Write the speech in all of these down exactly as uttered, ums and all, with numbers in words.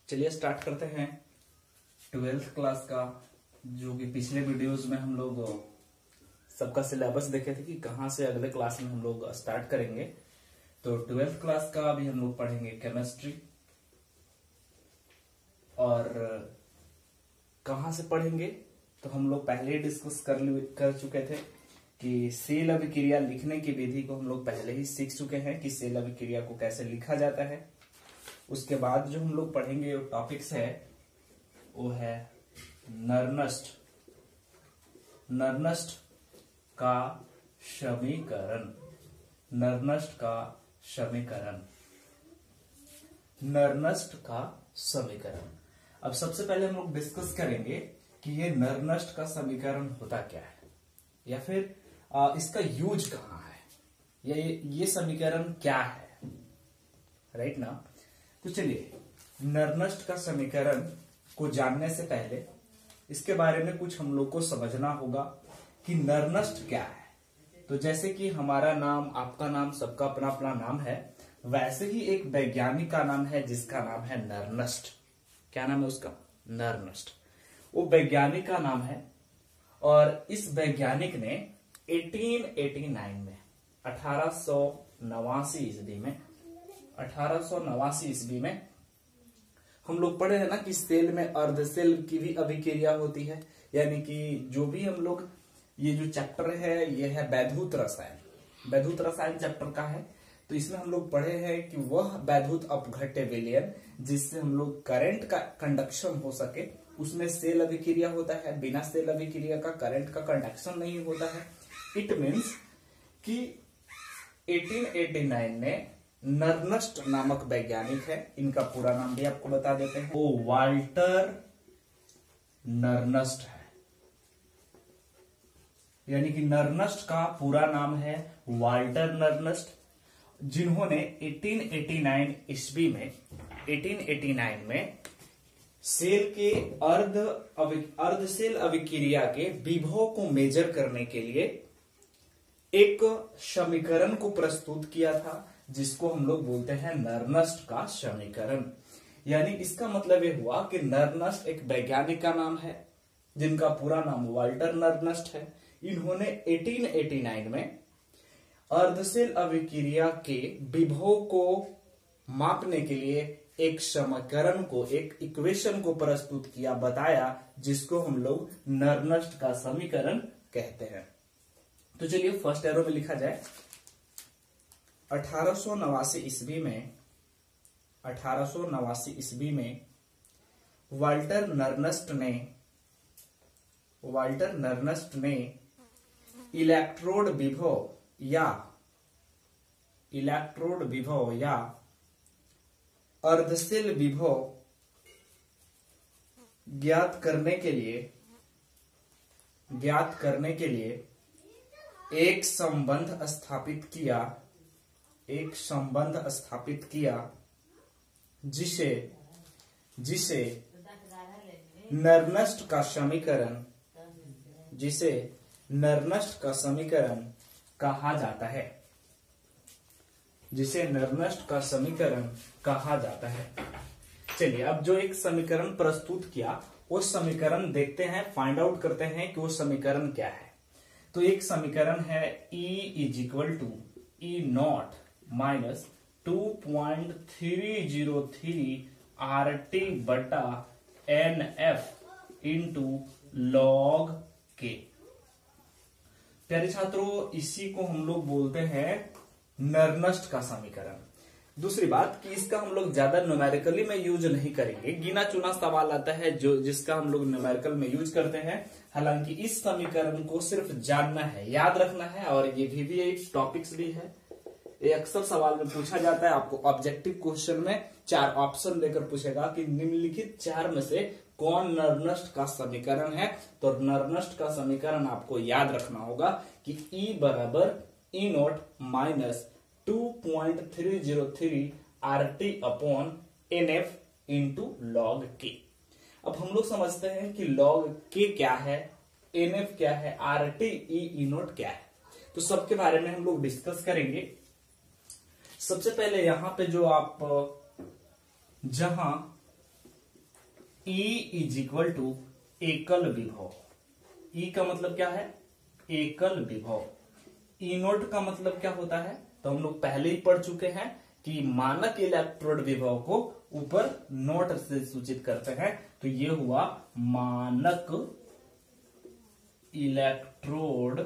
चलिए स्टार्ट करते हैं ट्वेल्थ क्लास का, जो कि पिछले वीडियोस में हम लोग सबका सिलेबस देखे थे कि कहाँ से अगले क्लास में हम लोग स्टार्ट करेंगे। तो ट्वेल्थ क्लास का अभी हम लोग पढ़ेंगे केमिस्ट्री, और कहाँ से पढ़ेंगे तो हम लोग पहले ही डिस्कस कर कर चुके थे कि सेल अभिक्रिया लिखने की विधि को हम लोग पहले ही सीख चुके हैं कि सेल अभिक्रिया को कैसे लिखा जाता है। उसके बाद जो हम लोग पढ़ेंगे वो टॉपिक्स है वो है नर्नेस्ट नर्नेस्ट का समीकरण नर्नेस्ट का समीकरण नर्नेस्ट का समीकरण। अब सबसे पहले हम लोग डिस्कस करेंगे कि ये नर्नेस्ट का समीकरण होता क्या है, या फिर आ, इसका यूज कहाँ है, या ये, ये समीकरण क्या है, राइट ना। तो चलिए नर्नेस्ट का समीकरण को जानने से पहले इसके बारे में कुछ हम लोग को समझना होगा कि नर्नेस्ट क्या है। तो जैसे कि हमारा नाम, आपका नाम, सबका अपना अपना नाम है, वैसे ही एक वैज्ञानिक का नाम है जिसका नाम है नर्नेस्ट। क्या नाम है उसका? नर्नेस्ट। वो वैज्ञानिक का नाम है, और इस वैज्ञानिक ने अठारह सौ नवासी में अठारह सौ नवासी ईस्वी में अठारह सौ नवासी ईस्वी में हम लोग पढ़े हैं ना कि सेल में अर्धसेल की भी अभिक्रिया होती है, यानी कि जो भी हम लोग ये जो चैप्टर है ये है वैद्युत रसायन वैद्युत रसायन चैप्टर का है। तो इसमें हम लोग पढ़े हैं कि वह वैद्युत अपघट्य विलयन जिससे हम लोग करंट का कंडक्शन हो सके, उसमें सेल अभिक्रिया होता है। बिना सेल अभिक्रिया का करंट का कंडक्शन नहीं होता है। इट मीन्स कि अठारह सौ नवासी में नर्नेस्ट नामक वैज्ञानिक है, इनका पूरा नाम भी आपको बता देते हैं, वो वाल्टर नर्नेस्ट है। यानी कि नर्नेस्ट का पूरा नाम है वाल्टर नर्नेस्ट, जिन्होंने अठारह सौ नवासी ईस्वी में अठारह सौ नवासी में सेल के अर्ध अर्धसेल अभिक्रिया के विभव को मेजर करने के लिए एक समीकरण को प्रस्तुत किया था, जिसको हम लोग बोलते हैं नर्नेस्ट का समीकरण। यानी इसका मतलब ये हुआ कि नर्नेस्ट एक वैज्ञानिक का नाम है जिनका पूरा नाम वाल्टर नर्नेस्ट है। इन्होंने अठारह सौ नवासी में अर्धसेल अभिक्रिया के विभव को मापने के लिए एक समीकरण को, एक इक्वेशन को प्रस्तुत किया, बताया, जिसको हम लोग नर्नेस्ट का समीकरण कहते हैं। तो चलिए फर्स्ट एरो में लिखा जाए। अठारह सौ नवासी ईस्वी में अठारह सौ नवासी ईस्वी में वाल्टर नर्नेस्ट ने वाल्टर नर्नेस्ट ने इलेक्ट्रोड विभव या इलेक्ट्रोड विभव या अर्धसेल विभव ज्ञात करने के लिए ज्ञात करने के लिए एक संबंध स्थापित किया एक संबंध स्थापित किया जिसे जिसे नर्नेस्ट का समीकरण जिसे नर्नेस्ट का समीकरण कहा जाता है जिसे नर्नेस्ट का समीकरण कहा जाता है। चलिए अब जो एक समीकरण प्रस्तुत किया वो समीकरण देखते हैं, फाइंड आउट करते हैं कि वो समीकरण क्या है। तो एक समीकरण है E is equal to E naught minus two point three zero three R T बटा N F into log K. प्यारे छात्रों, इसी को हम लोग बोलते हैं नर्नेस्ट का समीकरण। दूसरी बात कि इसका हम लोग ज्यादा न्यूमेरिकली में यूज नहीं करेंगे, गिना चुना सवाल आता है जो जिसका हम लोग न्यूमेरिकल में यूज करते हैं। हालांकि इस समीकरण को सिर्फ जानना है, याद रखना है, और ये भी, भी एक टॉपिक्स भी है। ये अक्सर सवाल में पूछा जाता है। आपको ऑब्जेक्टिव क्वेश्चन में चार ऑप्शन देकर पूछेगा कि निम्नलिखित चार में से कौन नर्नेस्ट का समीकरण है। तो नर्नेस्ट का समीकरण आपको याद रखना होगा कि E बराबर E naught minus two point three zero three R T upon N F into log K. अब हम लोग समझते हैं कि लॉग के क्या है, एन एफ क्या है, आर टी ई नॉट क्या है। तो सबके बारे में हम लोग डिस्कस करेंगे। सबसे पहले यहां पे जो आप जहां E इज इक्वल टू एकल विभव। E का मतलब क्या है? एकल विभव। ई नोट का मतलब क्या होता है? तो हम लोग पहले ही पढ़ चुके हैं कि मानक इलेक्ट्रोड विभव को ऊपर नोट से सूचित करते हैं। तो ये हुआ मानक इलेक्ट्रोड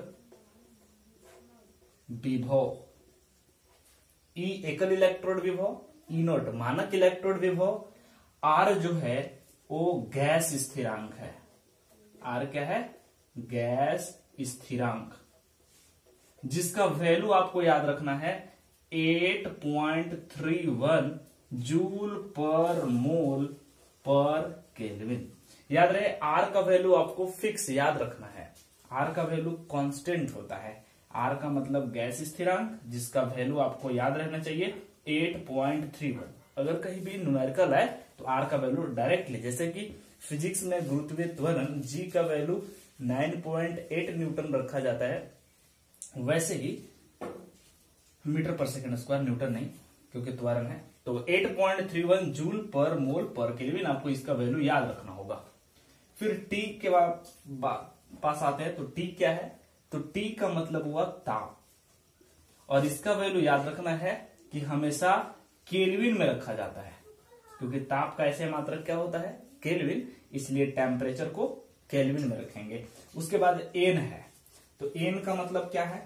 विभव। ई एकल इलेक्ट्रोड विभव, ई नोट मानक इलेक्ट्रोड विभव, आर जो है वो गैस स्थिरांक है। आर क्या है? गैस स्थिरांक, जिसका वैल्यू आपको याद रखना है आठ पॉइंट तीन एक joule per mole per kelvin. याद रहे आर का वैल्यू आपको फिक्स याद रखना है। आर का वैल्यू कांस्टेंट होता है। आर का मतलब गैस स्थिरांक, जिसका वैल्यू आपको याद रहना चाहिए आठ पॉइंट तीन एक। अगर कहीं भी न्यूमेरिकल है तो आर का वैल्यू डायरेक्टली, जैसे कि फिजिक्स में गुरुत्वीय त्वरण जी का वैल्यू नौ पॉइंट आठ न्यूटन रखा जाता है, वैसे ही मीटर पर सेकंड स्क्वायर, न्यूटन नहीं क्योंकि त्वरण है। तो आठ पॉइंट तीन एक joule per mole per kelvin, आपको इसका वैल्यू याद रखना होगा। फिर टी के बाद पास आते हैं, तो टी क्या है? तो टी का मतलब हुआ ताप, और इसका वैल्यू याद रखना है कि हमेशा केल्विन में रखा जाता है, क्योंकि ताप का ऐसे मात्रक क्या होता है? केल्विन, इसलिए टेम्परेचर को केल्विन में रखेंगे। उसके बाद एन है, तो एन का मतलब क्या है?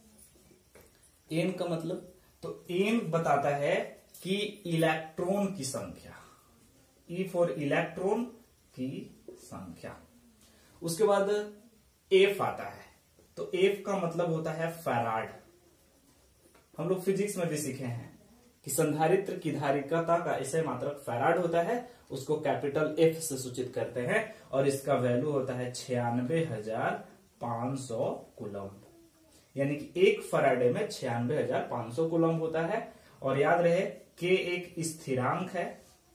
एन का मतलब, तो एन बताता है कि इलेक्ट्रॉन की संख्या, ई फॉर इलेक्ट्रॉन की संख्या। उसके बाद एफ आता है, तो एफ का मतलब होता है फैराड। हम लोग फिजिक्स में भी सीखे हैं कि संधारित्र की धारिकता का ऐसे मात्रक फैराड होता है, उसको कैपिटल एफ से सूचित करते हैं, और इसका वैल्यू होता है छियानबे हजार पांच सौ कूलम्ब। यानी कि एक फैराडे में छियानबे हजार पांच सौ कूलम्ब होता है। और याद रहे के एक स्थिरांक है,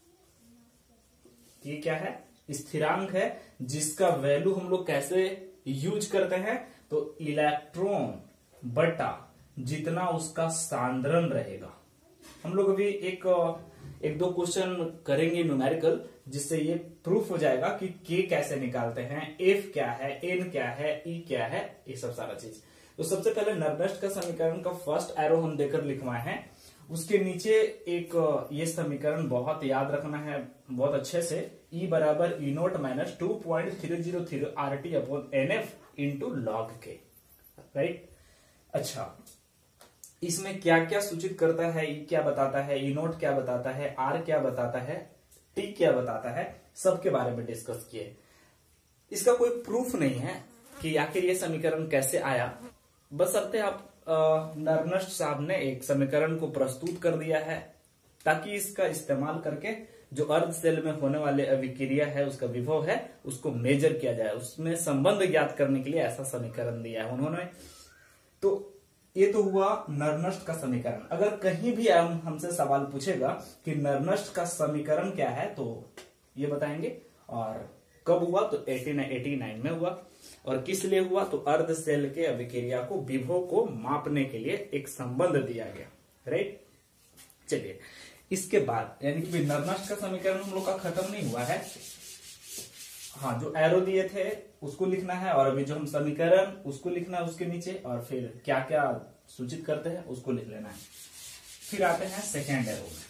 ये क्या है? स्थिरांक है, जिसका वैल्यू हम लोग कैसे यूज करते हैं? तो इलेक्ट्रॉन बटा जितना उसका सांद्रण रहेगा। हम लोग अभी एक एक दो क्वेश्चन करेंगे न्यूमेरिकल, जिससे ये प्रूफ हो जाएगा कि के कैसे निकालते हैं, एफ क्या है, एन क्या है, ई क्या है, ये सब सारा चीज। तो सबसे पहले नर्नेस्ट का समीकरण का फर्स्ट एरो हम देकर लिखवाए हैं। उसके नीचे एक ये समीकरण बहुत याद रखना है बहुत अच्छे से, ई बराबर E naught minus two point three zero three R T upon N F into log K, right. अच्छा, इसमें क्या क्या सूचित करता है? ई क्या बताता है, ई नोट क्या बताता है, आर क्या बताता है, टी क्या बताता है, सबके बारे में डिस्कस किए। इसका कोई प्रूफ नहीं है कि आखिर ये समीकरण कैसे आया, बस अब आप नर्नेस्ट साहब ने एक समीकरण को प्रस्तुत कर दिया है, ताकि इसका इस्तेमाल करके जो अर्ध सेल में होने वाले अभिक्रिया है, उसका विभव है, उसको मेजर किया जाए, उसमें संबंध ज्ञात करने के लिए ऐसा समीकरण दिया है उन्होंने। तो ये तो हुआ नर्नेस्ट का समीकरण। अगर कहीं भी हम हमसे सवाल पूछेगा कि नर्नेस्ट का समीकरण क्या है, तो ये बताएंगे। और कब हुआ? तो अठारह सौ नवासी में हुआ। और किस लिए हुआ? तो अर्ध सेल के अभिक्रिया को, विभव को मापने के लिए एक संबंध दिया गया, राइट। चलिए, इसके बाद यानी कि नर्नेस्ट का समीकरण हम लोग का खत्म नहीं हुआ है। हाँ, जो एरो दिए थे उसको लिखना है, और अभी जो हम समीकरण उसको लिखना है उसके नीचे, और फिर क्या क्या सूचित करते हैं उसको लिख लेना है। फिर आते हैं सेकेंड एरो में।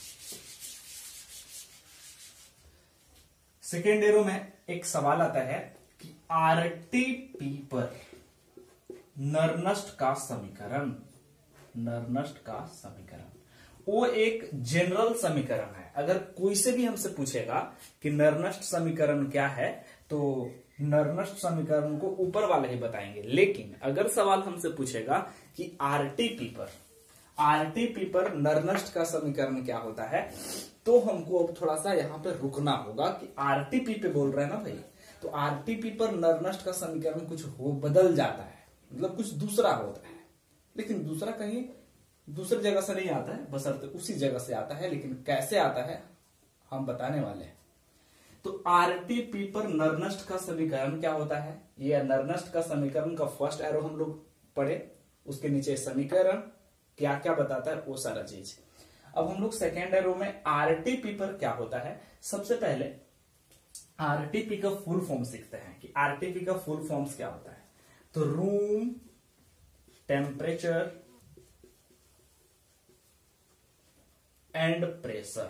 सेकेंड एरो में एक सवाल आता है कि आरटीपी पर नर्नेस्ट का समीकरण, नर्नेस्ट का समीकरण वो एक जनरल समीकरण है। अगर कोई से भी हमसे पूछेगा कि नर्नेस्ट समीकरण क्या है, तो नर्नेस्ट समीकरण को ऊपर वाले ही बताएंगे। लेकिन अगर सवाल हमसे पूछेगा कि आरटीपी पर, आरटीपी पर नर्नेस्ट का समीकरण क्या होता है, तो हमको अब थोड़ा सा यहाँ पे रुकना होगा कि आरटीपी पे बोल रहे हैं ना भाई, तो आरटीपी पर नर्नेस्ट का समीकरण कुछ हो बदल जाता है, मतलब कुछ दूसरा होता है। लेकिन दूसरा कहीं दूसरी जगह से नहीं आता है, बशर्ते उसी जगह से आता है, लेकिन कैसे आता है हम बताने वाले हैं। तो आरटीपी पर नर्नेस्ट का समीकरण क्या होता है? ये नर्नेस्ट का समीकरण का फर्स्ट एरो हम लोग पढ़े, उसके नीचे समीकरण क्या क्या बताता है वो सारा चीज। अब हम लोग सेकेंड एरो में आरटीपी पर क्या होता है, सबसे पहले आरटीपी का फुल फॉर्म सीखते हैं कि आरटीपी का फुल फॉर्म्स क्या होता है। तो room temperature and pressure,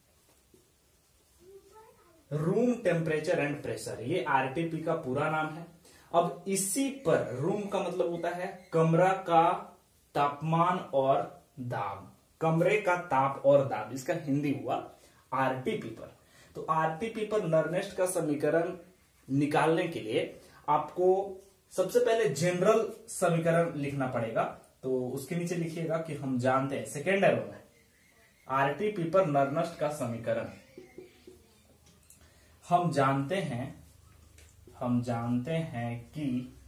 room temperature and pressure, ये आरटीपी का पूरा नाम है। अब इसी पर रूम का मतलब होता है कमरा का तापमान और दाब, कमरे का ताप और दाब, इसका हिंदी हुआ आरटीपी पर। तो आरटीपी पर नर्नेस्ट का समीकरण निकालने के लिए आपको सबसे पहले जनरल समीकरण लिखना पड़ेगा। तो उसके नीचे लिखिएगा कि हम जानते हैं, सेकेंड एरो में आरटीपी पर नर्नेस्ट का समीकरण हम जानते हैं हम जानते हैं कि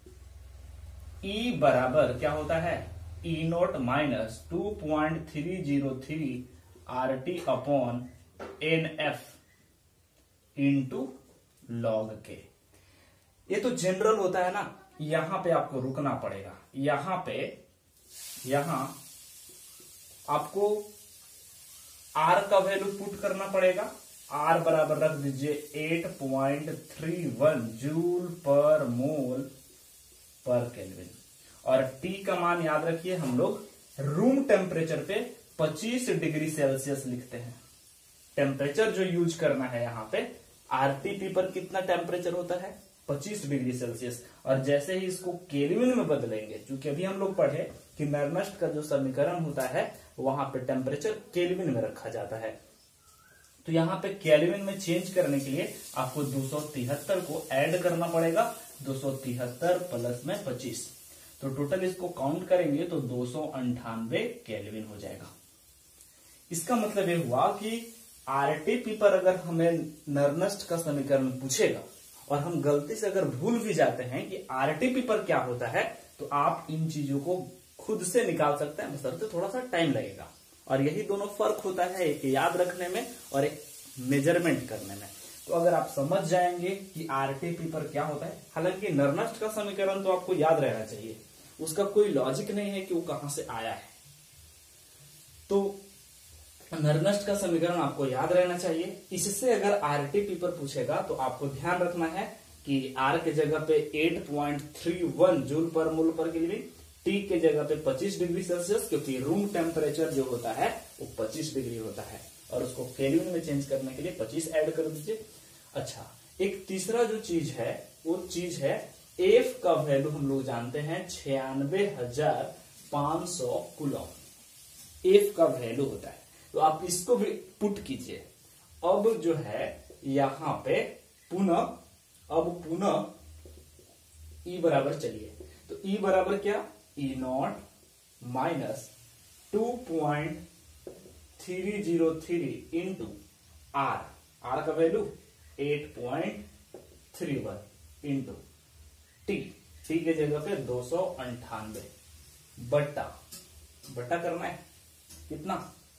E बराबर क्या होता है, E naught minus two point three zero three R T upon N F into log K. ये तो जनरल होता है ना, यहां पे आपको रुकना पड़ेगा। यहां पे यहां आपको आर का वैल्यू पुट करना पड़ेगा। आर बराबर रख दीजिए eight point three one joule per mole per kelvin, और टी का मान याद रखिए हम लोग रूम टेम्परेचर पे पच्चीस डिग्री सेल्सियस लिखते हैं। टेम्परेचर जो यूज करना है यहाँ पे आरटीपी पर कितना टेम्परेचर होता है, पच्चीस डिग्री सेल्सियस। और जैसे ही इसको केल्विन में बदलेंगे, क्योंकि अभी हम लोग पढ़े कि नर्नेस्ट का जो समीकरण होता है वहां पे टेम्परेचर केल्विन में रखा जाता है। तो यहाँ पे केल्विन में चेंज करने के लिए आपको दो सौ तिहत्तर को ऐड करना पड़ेगा। दो सौ तिहत्तर प्लस में पच्चीस, तो टोटल इसको काउंट करेंगे तो दो सौ अंठानवे केल्विन हो जाएगा। इसका मतलब ये हुआ कि आरटीपी पर अगर हमें नर्नेस्ट का समीकरण पूछेगा और हम गलती से अगर भूल भी जाते हैं कि आरटीपी पर क्या होता है, तो आप इन चीजों को खुद से निकाल सकते हैं, बशर्ते थोड़ा सा टाइम लगेगा। और यही दोनों फर्क होता है, एक याद रखने में और एक मेजरमेंट करने में। तो अगर आप समझ जाएंगे कि आरटीपी पर क्या होता है, हालांकि नर्नेस्ट का समीकरण तो आपको याद रहना चाहिए, उसका कोई लॉजिक नहीं है कि वो कहां से आया है। तो नर्नेस्ट का समीकरण आपको याद रहना चाहिए। इससे अगर आरटीपी पर पूछेगा तो आपको ध्यान रखना है कि आर के जगह पे eight point three one joule per mole per kelvin, T के जगह पे पच्चीस डिग्री सेल्सियस, क्योंकि रूम टेम्परेचर जो होता है वो पच्चीस डिग्री होता है, और उसको केल्विन में चेंज करने के लिए पच्चीस ऐड कर दीजिए। अच्छा, एक तीसरा जो चीज है वो चीज है एफ का वैल्यू हम लोग जानते हैं छियानवे हजार पांच सौ कूलम एफ का वैल्यू होता है। तो आप इसको भी पुट कीजिए। अब जो है यहां पे पुनः अब पुनः ई बराबर चलिए, तो ई बराबर क्या, E naught minus two point three zero three into R, R का value eight point three one into T, T के जगह पे दो सौ अंठानवे बट्टा बट्टा करना है कितना,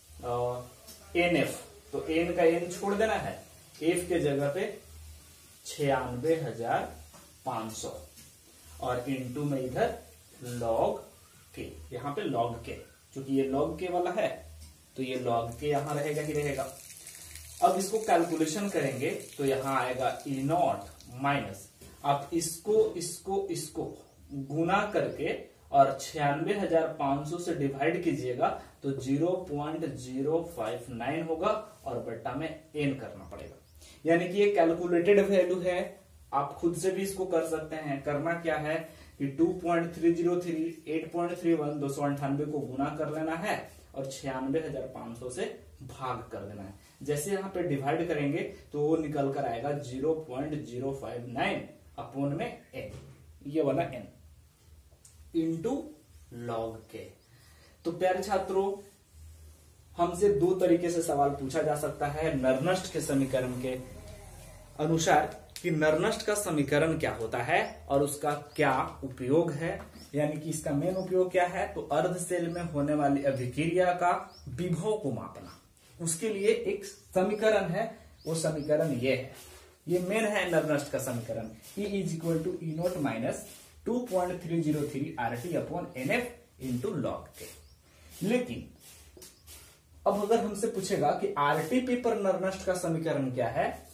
एन एफ, तो एन का एन छोड़ देना है, एफ के जगह पे छियानवे हजार पांच सौ और इंटू में इधर लॉग के, यहां पे लॉग के, क्योंकि ये लॉग के वाला है तो ये लॉग के यहां रहेगा ही रहेगा। अब इसको कैलकुलेशन करेंगे तो यहां आएगा ई नॉट माइनस, आप इसको इसको इसको गुना करके और छियानवे हजार पांच सौ से डिवाइड कीजिएगा तो zero point zero five nine होगा और बट्टा में एन करना पड़ेगा। यानी कि ये कैलकुलेटेड वैल्यू है, आप खुद से भी इसको कर सकते हैं। करना क्या है कि two point three zero three eight point three one दो सौ अंठानवे को गुना कर लेना है और छियानवे हजार पांच सौ से भाग कर देना है। जैसे यहाँ पे डिवाइड करेंगे तो वो निकल कर आएगा zero point zero five nine upon में एन, ये वाला एन इंटू लॉग के। तो प्यारे छात्रों, हमसे दो तरीके से सवाल पूछा जा सकता है नर्नेस्ट के समीकरण के अनुसार कि नर्नेस्ट का समीकरण क्या होता है और उसका क्या उपयोग है। यानी कि इसका मेन उपयोग क्या है, तो अर्ध सेल में होने वाली अभिक्रिया का विभव को मापना, उसके लिए एक समीकरण है, वो समीकरण ये है, ये मेन है नर्नेस्ट का समीकरण, E is equal to E naught minus two point three zero three R T upon N F into log K. लेकिन अब अगर हमसे पूछेगा कि आरटीपी पर नर्नेस्ट का समीकरण क्या है, तो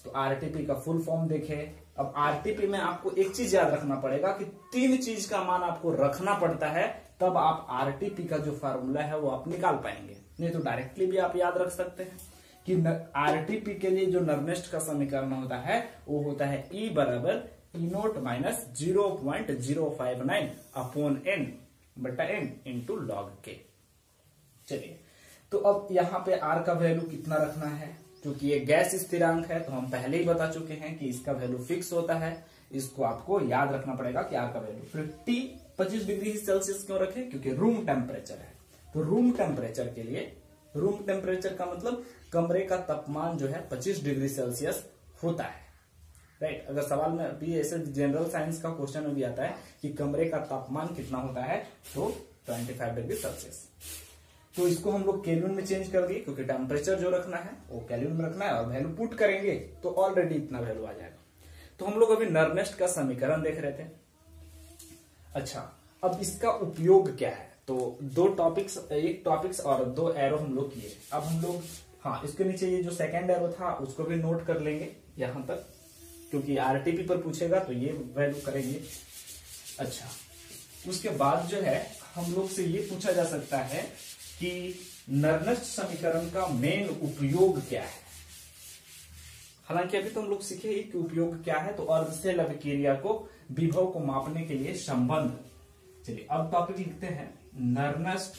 तो आरटीपी का फुल फॉर्म देखें। अब आरटीपी में आपको एक चीज याद रखना पड़ेगा कि तीन चीज का मान आपको रखना पड़ता है, तब आप आरटीपी का जो फार्मूला है वो आप निकाल पाएंगे। नहीं तो डायरेक्टली भी आप याद रख सकते हैं कि आरटीपी के लिए जो नर्नेस्ट का समीकरण होता है वो होता है ई बराबर E naught minus zero point zero five nine upon N बटा एन इंटू लॉग के। चलिए, तो अब यहाँ पे आर का वैल्यू कितना रखना है, क्योंकि ये गैस स्थिरांक है तो हम पहले ही बता चुके हैं कि इसका वैल्यू फिक्स होता है। इसको आपको याद रखना पड़ेगा कि आर का वैल्यू फिर टी पच्चीस डिग्री सेल्सियस क्यों रखे, क्योंकि रूम टेम्परेचर है। तो रूम टेम्परेचर के लिए, रूम टेम्परेचर का मतलब कमरे का तापमान जो है पच्चीस डिग्री सेल्सियस होता है, राइट। अगर सवाल में अभी ऐसे जनरल साइंस का क्वेश्चन में भी आता है कि कमरे का तापमान कितना होता है, तो पच्चीस डिग्री सेल्सियस। तो इसको हम लोग केल्विन में चेंज कर दिए, क्योंकि टेम्परेचर जो रखना है वो केल्विन में रखना है, और वैल्यू पुट करेंगे तो ऑलरेडी इतना वैल्यू आ जाएगा। तो हम लोग अभी नर्नेस्ट का समीकरण देख रहे थे। अच्छा, अब इसका उपयोग क्या है, तो दो टॉपिक्स, एक टॉपिक्स और दो एरो हम लोग किए। अब हम लोग, हाँ, इसके नीचे ये जो सेकेंड एरो था उसको भी नोट कर लेंगे यहां तक, क्योंकि आरटीपी पर पूछेगा तो ये वैल्यू करेंगे। अच्छा, उसके बाद जो है हम लोग से ये पूछा जा सकता है कि नर्नेस्ट समीकरण का मेन उपयोग क्या है। हालांकि अभी तो हम लोग सीखे ही कि उपयोग क्या है, तो अर्धसेल अभिक्रिया को विभव को मापने के लिए संबंध। चलिए, अब टॉपिक लिखते हैं नर्नेस्ट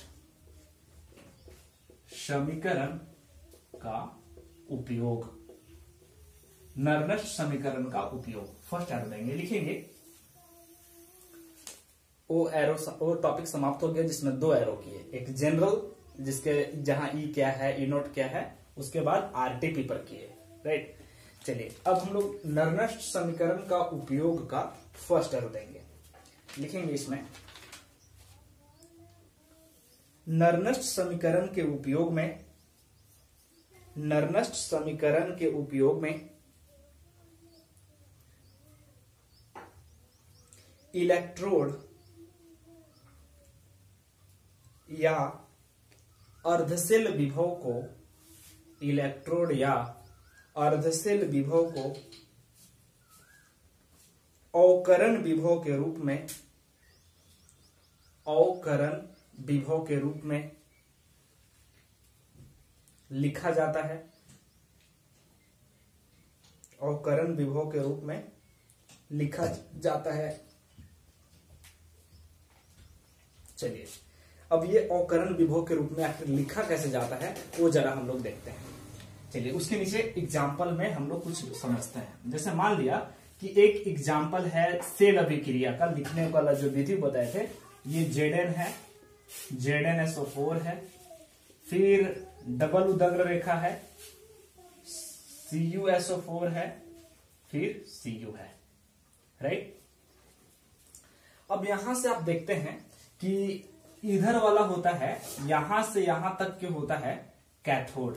समीकरण का उपयोग। नर्नेस्ट समीकरण का उपयोग फर्स्ट एरो देंगे, लिखेंगे। वो एरो, वो टॉपिक समाप्त हो गया जिसमें दो एरो किए, एक जनरल जिसके जहां ई क्या है, ई नोट क्या है, उसके बाद आरटीपी पर किए, राइट। चलिए, अब हम लोग नर्नेस्ट समीकरण का उपयोग का फर्स्ट एरो देंगे, लिखेंगे इसमें नर्नेस्ट समीकरण के उपयोग में, नर्नेस्ट समीकरण के उपयोग में इलेक्ट्रोड या अर्धसेल विभव को, इलेक्ट्रोड या अर्धसेल विभव को अवकरण विभव के रूप में, अवकरण विभव के रूप में लिखा जाता है, अवकरण विभव के रूप में लिखा जाता है। चलिए, अब ये अवकरण विभव के रूप में आखिर लिखा कैसे जाता है वो जरा हम लोग देखते हैं। चलिए, उसके नीचे एग्जाम्पल में हम लोग कुछ समझते हैं। जैसे मान लिया कि एक एग्जाम्पल है सेल अभिक्रिया का, लिखने वाला जो विधि बताए थे, ये जेड है, Z N S O four है, फिर डबल उदग्र रेखा है, C U S O four है, फिर सी यू है, राइट। अब यहां से आप देखते हैं कि इधर वाला होता है, यहां से यहां तक के होता है कैथोड,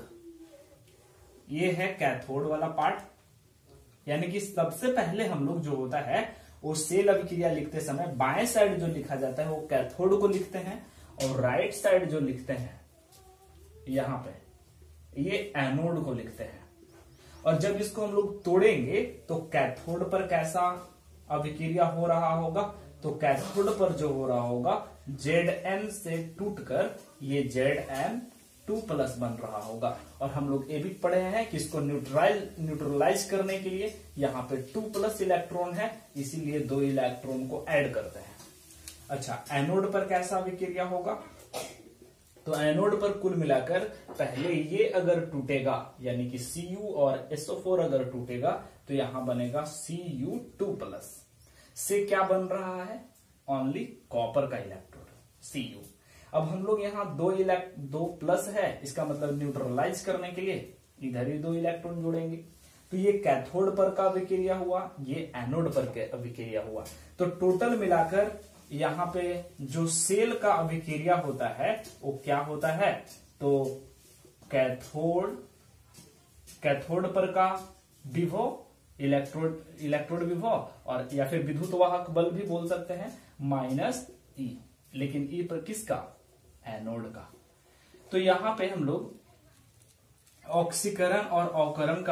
ये है कैथोड वाला पार्ट। यानी कि सबसे पहले हम लोग जो होता है वो सेल अभिक्रिया लिखते समय बाएं साइड जो लिखा जाता है वो कैथोड को लिखते हैं, और राइट साइड जो लिखते हैं यहां पे ये एनोड को लिखते हैं। और जब इसको हम लोग तोड़ेंगे तो कैथोड पर कैसा अभिक्रिया हो रहा होगा, तो कैथोड पर जो हो रहा होगा जेड एन से टूटकर ये जेड एन टू प्लस बन रहा होगा। और हम लोग ये भी पढ़े हैं कि इसको न्यूट्रलाइज न्यूट्रलाइज करने के लिए यहाँ पे टू प्लस इलेक्ट्रॉन है, इसीलिए दो इलेक्ट्रॉन को ऐड करते हैं। अच्छा, एनोड पर कैसा अभिक्रिया होगा, तो एनोड पर कुल मिलाकर पहले ये अगर टूटेगा, यानी कि सी यू और एस ओ फोर अगर टूटेगा तो यहां बनेगा सी यू टू प्लस। से क्या बन रहा है, ओनली कॉपर का इलेक्ट्रोड सी यू। अब हम लोग यहाँ दो इलेक्ट दो प्लस है, इसका मतलब न्यूट्रलाइज करने के लिए इधर ही दो इलेक्ट्रॉन जोड़ेंगे। तो ये कैथोड पर का अभिक्रिया हुआ, ये एनोड पर का अभिक्रिया हुआ। तो टोटल मिलाकर यहाँ पे जो सेल का अभिक्रिया होता है वो क्या होता है, तो कैथोड कैथोड पर का विभव, इलेक्ट्रोड इलेक्ट्रोड विभव, और या फिर विद्युत वाहक बल भी बोल सकते हैं, माइनस ई, लेकिन ई पर किसका, एनोड का। तो यहां पे हम लोग ऑक्सीकरण और अवकरण का बात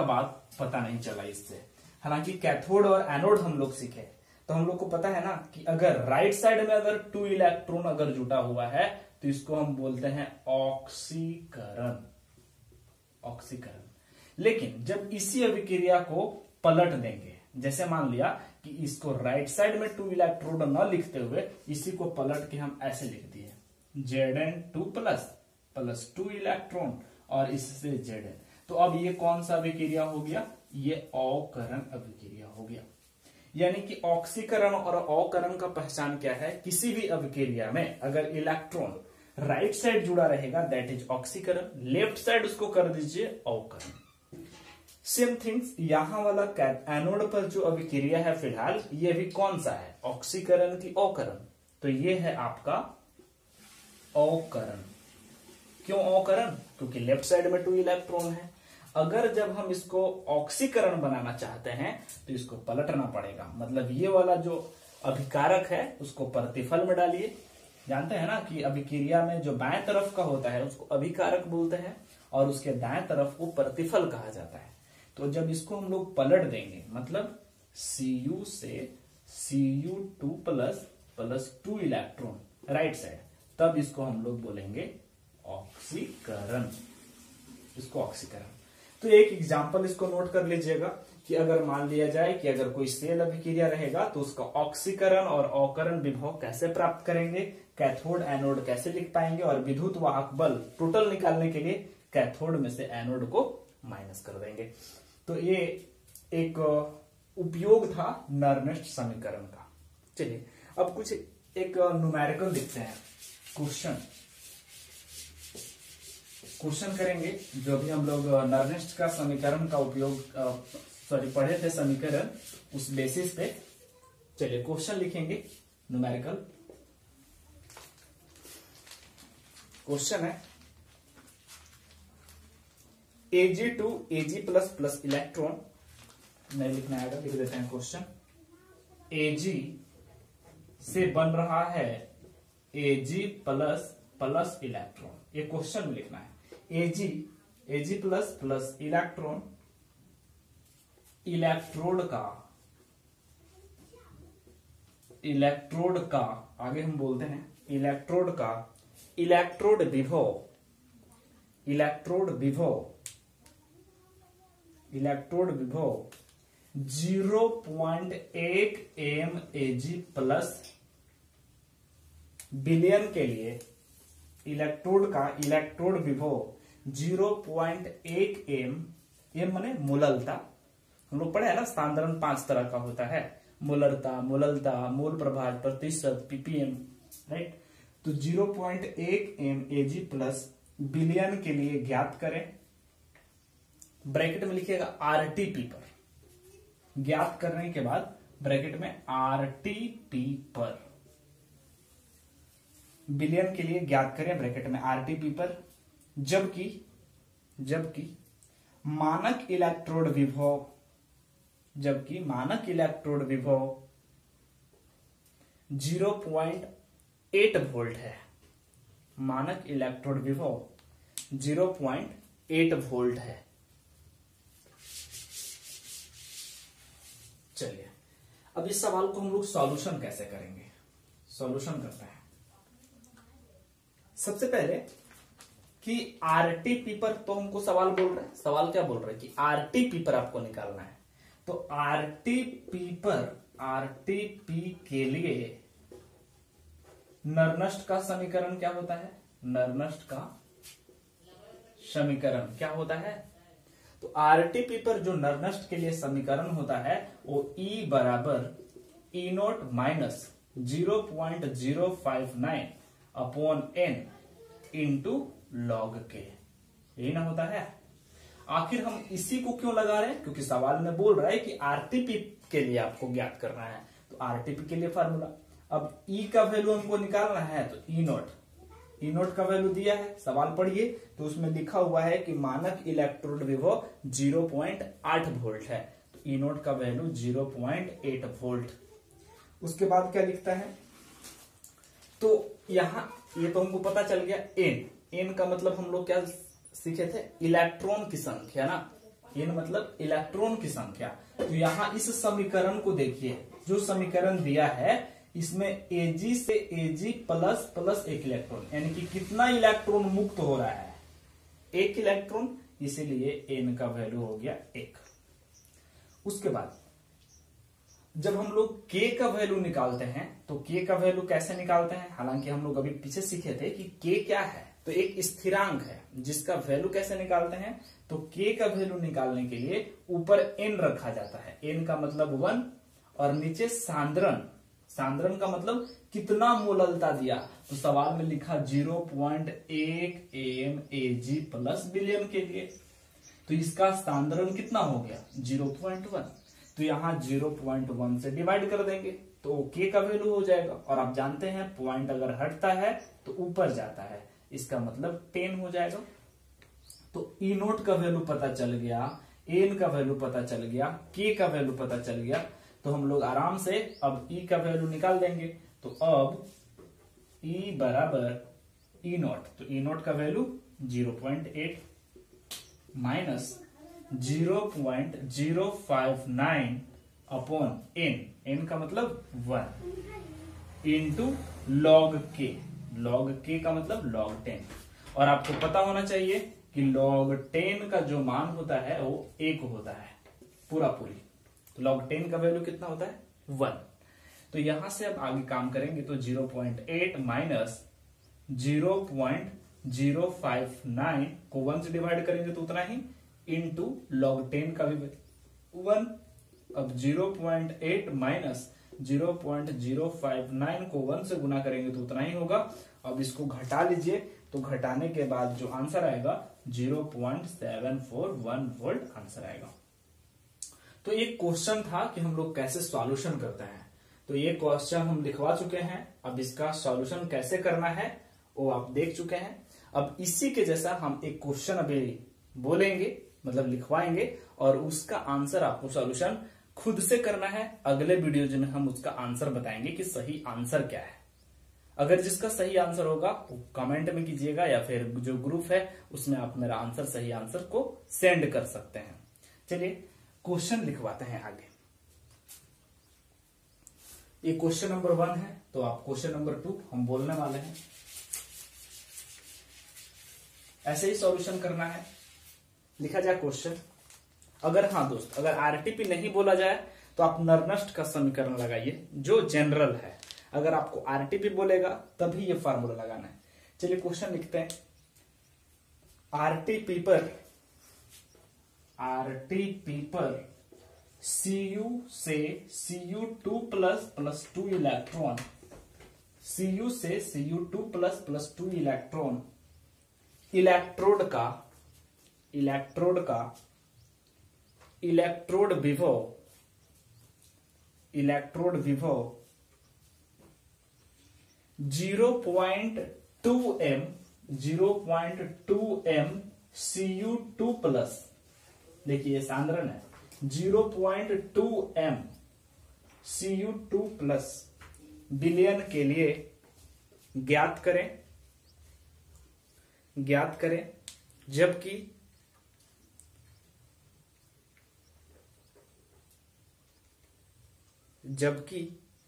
पता नहीं चला इससे। हालांकि कैथोड और एनोड हम लोग सीखे, तो हम लोग को पता है ना कि अगर राइट साइड में अगर टू इलेक्ट्रॉन अगर जुटा हुआ है तो इसको हम बोलते हैं ऑक्सीकरण, ऑक्सीकरण। लेकिन जब इसी अभिक्रिया को पलट देंगे, जैसे मान लिया कि इसको राइट साइड में टू इलेक्ट्रोड न लिखते हुए इसी को पलट के हम ऐसे लिख दिए Z N two plus plus two electron और इससे जेड एन, तो अब ये कौन सा अभिक्रिया हो गया? ये अवकरण अभिक्रिया हो गया। यानी कि ऑक्सीकरण और अवकरण का पहचान क्या है? किसी भी अभिक्रिया में अगर इलेक्ट्रॉन राइट साइड जुड़ा रहेगा दैट इज ऑक्सीकरण, लेफ्ट साइड उसको कर दीजिए अवकरण। सेम थिंग्स यहां वाला एनोड पर जो अभिक्रिया है फिलहाल ये भी कौन सा है? ऑक्सीकरण की अवकरण, तो ये है आपका अवकरण। क्यों अवकरण? क्योंकि लेफ्ट साइड में टू इलेक्ट्रॉन है। अगर जब हम इसको ऑक्सीकरण बनाना चाहते हैं तो इसको पलटना पड़ेगा, मतलब ये वाला जो अभिकारक है उसको प्रतिफल में डालिए। जानते हैं ना कि अभिक्रिया में जो बाएं तरफ का होता है उसको अभिकारक बोलते हैं और उसके दाएं तरफ को प्रतिफल कहा जाता है। तो जब इसको हम लोग पलट देंगे, मतलब Cu से C U two plus plus two electron right side, तब इसको हम लोग बोलेंगे ऑक्सीकरण, इसको ऑक्सीकरण। तो एक एग्जांपल इसको नोट कर लीजिएगा कि अगर मान लिया जाए कि अगर कोई सेल अभिक्रिया रहेगा तो उसका ऑक्सीकरण और अवकरण विभव कैसे प्राप्त करेंगे, कैथोड एनोड कैसे लिख पाएंगे, और विद्युत वाहक बल टोटल निकालने के लिए कैथोड में से एनोड को माइनस कर देंगे। तो ये एक उपयोग था नर्नेस्ट समीकरण का। चलिए अब कुछ एक न्यूमेरिकल लिखते हैं, क्वेश्चन क्वेश्चन करेंगे जो भी हम लोग नर्नेस्ट का समीकरण का उपयोग सॉरी पढ़े थे समीकरण, उस बेसिस पे चलिए क्वेश्चन लिखेंगे न्यूमेरिकल। क्वेश्चन है AG to AG plus plus electron, नहीं लिखना आएगा, लिख देते हैं क्वेश्चन। एजी से बन रहा है एजी प्लस प्लस इलेक्ट्रॉन, ये क्वेश्चन में लिखना है। AG AG plus plus electron, electrode का इलेक्ट्रोड का आगे हम बोलते हैं इलेक्ट्रोड का इलेक्ट्रोड विभव इलेक्ट्रोड विभव इलेक्ट्रोड विभव zero point eight M AG plus billion के लिए इलेक्ट्रोड का इलेक्ट्रोड विभव zero point eight M, M माने मोललता, हम लोग पढ़े है ना स्थानांतरण पांच तरह का होता है, मोलरता, मोललता, मोल प्रभाज, प्रतिशत, पीपीएम, राइट। तो zero point eight M AG plus billion के लिए ज्ञात करें, ब्रैकेट में लिखिएगा आरटीपी पर, ज्ञात करने के बाद ब्रैकेट में आरटीपी पर, बिलियन के लिए ज्ञात करें ब्रैकेट में आरटीपी पर, जबकि जबकि मानक इलेक्ट्रोड विभव जबकि मानक इलेक्ट्रोड विभव जीरो पॉइंट एट वोल्ट है, मानक इलेक्ट्रोड विभव जीरो पॉइंट एट वोल्ट है। चलिए अब इस सवाल को हम लोग सॉल्यूशन कैसे करेंगे, सॉल्यूशन करते हैं। सबसे पहले कि आरटीपी पर, तो हमको सवाल बोल रहे हैं, सवाल क्या बोल रहे हैं कि आरटीपी पर आपको निकालना है। तो आरटीपी पर आरटीपी के लिए नर्नेस्ट का समीकरण क्या होता है, नर्नेस्ट का समीकरण क्या होता है। तो आरटीपी पर जो नर्नेस्ट के लिए समीकरण होता है वो ई बराबर E naught minus zero point zero five nine upon N into log K, यही ना होता है। आखिर हम इसी को क्यों लगा रहे हैं, क्योंकि सवाल में बोल रहा है कि आरटीपी के लिए आपको ज्ञात करना है, तो आरटीपी के लिए फार्मूला। अब ई का वैल्यू हमको निकालना है तो ई नोट ई नोट का वैल्यू दिया है, सवाल पढ़िए तो उसमें लिखा हुआ है कि मानक इलेक्ट्रोड विभव जीरो पॉइंट एट वोल्ट है, तो ई नोट का value zero point eight volt. उसके बाद क्या लिखता है, तो यहां ये तो हमको पता चल गया एन, एन का मतलब हम लोग क्या सीखे थे, इलेक्ट्रॉन की संख्या ना, एन मतलब इलेक्ट्रॉन की संख्या। तो यहां इस समीकरण को देखिए, जो समीकरण दिया है इसमें Ag से Ag प्लस प्लस एक इलेक्ट्रॉन, यानी कि कितना इलेक्ट्रॉन मुक्त हो रहा है, एक इलेक्ट्रॉन, इसीलिए एन का वैल्यू हो गया एक। उसके बाद जब हम लोग k का वैल्यू निकालते हैं तो k का वैल्यू कैसे निकालते हैं, हालांकि हम लोग अभी पीछे सीखे थे कि k क्या है, तो एक स्थिरांक है जिसका वैल्यू कैसे निकालते हैं, तो k का वैल्यू निकालने के लिए ऊपर n रखा जाता है, n का मतलब वन, और नीचे सांद्रण, सांद्रण का मतलब कितना मोललता दिया, तो सवाल में लिखा जीरो पॉइंट एक एम एजी प्लस बिलियन के लिए, तो इसका सांद्रण कितना हो गया जीरो पॉइंट वन, तो यहां जीरो पॉइंट वन से डिवाइड कर देंगे तो k का वैल्यू हो जाएगा, और आप जानते हैं पॉइंट अगर हटता है तो ऊपर जाता है, इसका मतलब टेन हो जाएगा। तो ई नोट का वैल्यू पता चल गया, एन का वैल्यू पता चल गया, k का वैल्यू पता चल गया, तो हम लोग आराम से अब ई का वैल्यू निकाल देंगे। तो अब ई बराबर ई नोट, तो ई नोट का value zero point eight minus zero point zero five nine upon N, N का मतलब one, into log K, log K का मतलब लॉग टेन, और आपको पता होना चाहिए कि लॉग टेन का जो मान होता है वो एक होता है पूरा पूरी, तो लॉग टेन का वैल्यू कितना होता है वन। तो यहां से अब आगे काम करेंगे तो zero point eight minus zero point zero five nine को वन से डिवाइड करेंगे तो उतना ही, इंटू लॉग टेन का भी वन। अब zero point eight minus zero point zero five nine को वन से गुना करेंगे तो उतना ही होगा। अब इसको घटा लीजिए, तो घटाने के बाद जो आंसर आएगा zero point seven four one volt answer आएगा। तो एक क्वेश्चन था कि हम लोग कैसे सॉल्यूशन करते हैं, तो ये क्वेश्चन हम लिखवा चुके हैं, अब इसका सॉल्यूशन कैसे करना है वो आप देख चुके हैं। अब इसी के जैसा हम एक क्वेश्चन अभी बोलेंगे, मतलब लिखवाएंगे, और उसका आंसर आपको सॉल्यूशन खुद से करना है। अगले वीडियो में हम उसका आंसर बताएंगे कि सही आंसर क्या है। अगर जिसका सही आंसर होगा वो कमेंट में कीजिएगा, या फिर जो ग्रुप है उसमें आप मेरा आंसर, सही आंसर को सेंड कर सकते हैं। चलिए क्वेश्चन लिखवाते हैं आगे। ये क्वेश्चन नंबर वन है, तो आप क्वेश्चन नंबर टू हम बोलने वाले हैं। ऐसे ही सॉल्यूशन करना है। लिखा जाए क्वेश्चन, अगर हाँ दोस्त, अगर आरटीपी नहीं बोला जाए तो आप नर्नेस्ट का समीकरण लगाइए जो जनरल है, अगर आपको आरटीपी बोलेगा तभी ये फार्मूला लगाना है। चलिए क्वेश्चन लिखते हैं। आरटीपी पर आरटीपी पर Cu से Cu two plus plus two electron, Cu से Cu two plus plus two electron electrode का इलेक्ट्रोड का इलेक्ट्रोड विभव इलेक्ट्रोड विभव zero point two M zero point two M Cu two plus, देखिए ये सांद्रण है, zero point two M Cu two plus billion के लिए ज्ञात करें ज्ञात करें जबकि जबकि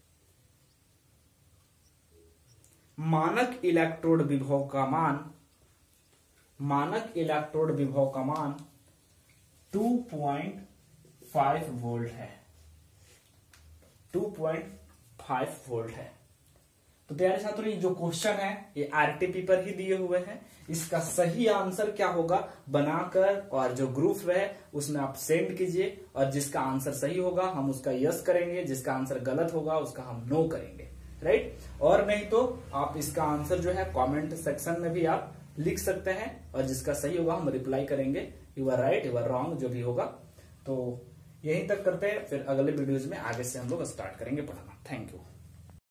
मानक इलेक्ट्रोड विभव का मान मानक इलेक्ट्रोड विभव का मान टू पॉइंट फाइव वोल्ट है टू पॉइंट फाइव वोल्ट है। तो प्यारे छात्रों, ये जो क्वेश्चन है ये आरटीपी पर ही दिए हुए हैं। इसका सही आंसर क्या होगा बनाकर और जो ग्रुप है उसमें आप सेंड कीजिए, और जिसका आंसर सही होगा हम उसका यस करेंगे, जिसका आंसर गलत होगा उसका हम नो करेंगे, राइट। और नहीं तो आप इसका आंसर जो है कमेंट सेक्शन में भी आप लिख सकते हैं, और जिसका सही होगा हम रिप्लाई करेंगे, you are right you are wrong जो भी होगा। तो यहीं तक करते हैं, फिर अगले वीडियोज में आगे से हम लोग स्टार्ट करेंगे पढ़ाना। Thank you.